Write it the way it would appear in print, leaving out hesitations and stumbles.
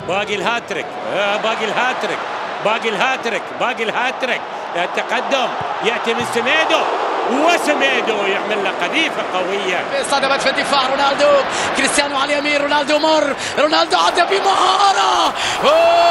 باقي الهاتريك، باقي الهاتريك، باقي الهاتريك، باقي الهاتريك. التقدم ياتي من سميدو، وسميدو يعمل له قذيفه قويه. صدمت في الدفاع رونالدو، كريستيانو على اليمين، رونالدو مر، رونالدو عدى بمهاره.